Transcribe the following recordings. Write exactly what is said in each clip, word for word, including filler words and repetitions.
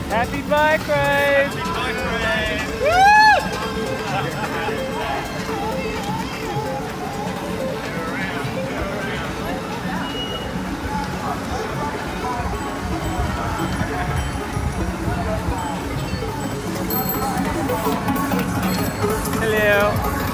Happy bike ride! Happy bike ride! Hello.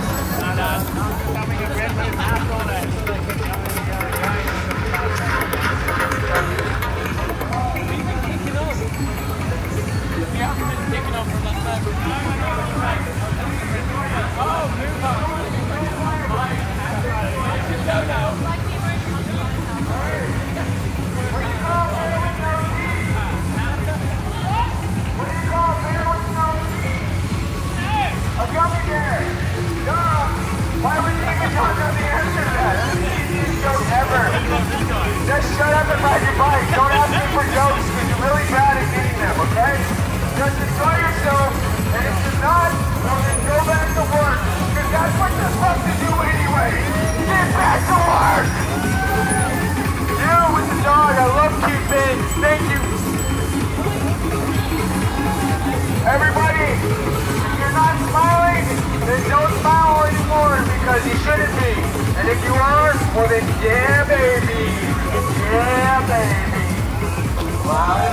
Why would you even talk about the answer to that? That's the easiest joke ever. Just shut up and ride your bike. Don't ask me for jokes because you're really bad at getting them, okay? Just enjoy yourself, and if you're not, well then go back to work. Because that's what you're supposed to do anyway. Get back to work! You with the dog, I love cute things. Thank you. Everybody, if you're not smiling, then don't smile anymore because you shouldn't be. And if you are, well then yeah baby. Yeah baby. Wow.